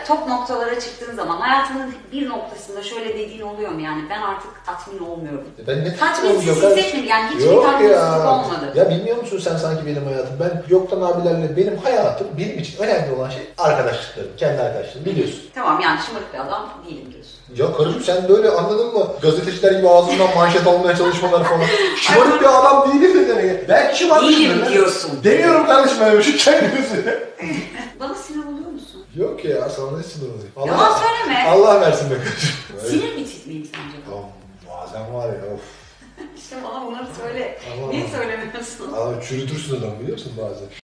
top noktalara çıktığın zaman hayatının bir noktasında şöyle dediğin oluyor mu yani ben artık tatmin olmuyorum. Ben ne tatminsiz hissetmedim yani hiçbir tatminsizlik olmadı. Ya bilmiyor musun sen sanki benim hayatım? Ben Yoktan abilerle benim hayatım benim için önemli olan şey arkadaşlıklarım, kendi arkadaşlarım biliyorsun. Tamam yani şımarık bir adam değilim diyorsun. Ya karıcığım sen böyle anladın mı? Gazeteciler gibi ağzından manşet almaya çalışmalar falan. Şımarık bir adam değilim de demek. Belki şımarık değilim diyorsun. Demiyorum kardeşim ben şu kendinizi. Bana sinir oluyor musun? Yok ya sana ne sinir oluyor? Yalan söyleme. Allah versin be kardeşim. Sinir mi tip miyim sence? Tamam bazen var ya of. İşte bana bunları söyle. Niye söylemiyorsun? Çürütürsün adamı biliyor musun bazen?